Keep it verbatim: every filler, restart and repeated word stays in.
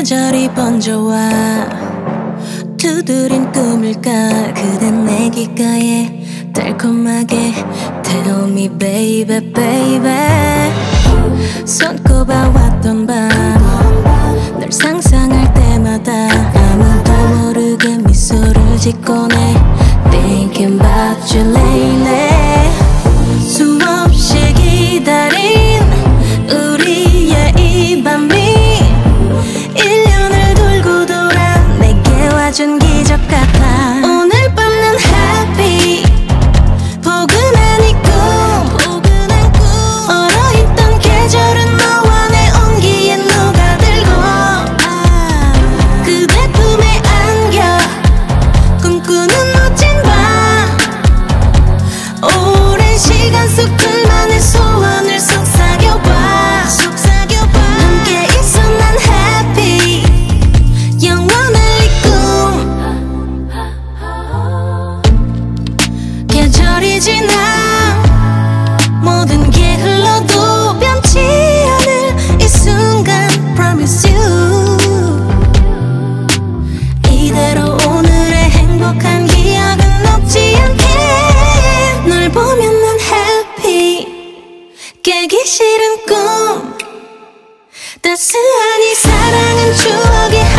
계절이 번져와 두드린 꿈일까. 그댄 내 귓가에 달콤하게 Tell me baby baby. 손꼽아왔던 밤 널 상상할 때마다 아무도 모르게 미소를 짓곤 해 Thinking about you lately. 수없이 기다린 우리의 이 밤이 일 년을 돌고 돌아 내게 와준 기적 같아. 오늘 밤 난 happy. 포근한 이 꿈, 얼어있던 계절은 너와 내 온기에 녹아들고 그대 품에 안겨 꿈꾸는 멋진 밤. 오랜 시간 속 둘만의 소원을 속삭여봐. 함께 있어 난 happy. 영원할 이 꿈. 계절이 지나 모든 게 흘러도 변치 않을 이 순간 Promise you. 이대로 오늘의 행복한 기억은 없지 않게. 널 보면 난 happy. 깨기 싫은 꿈. 따스한 이 사랑은 추억의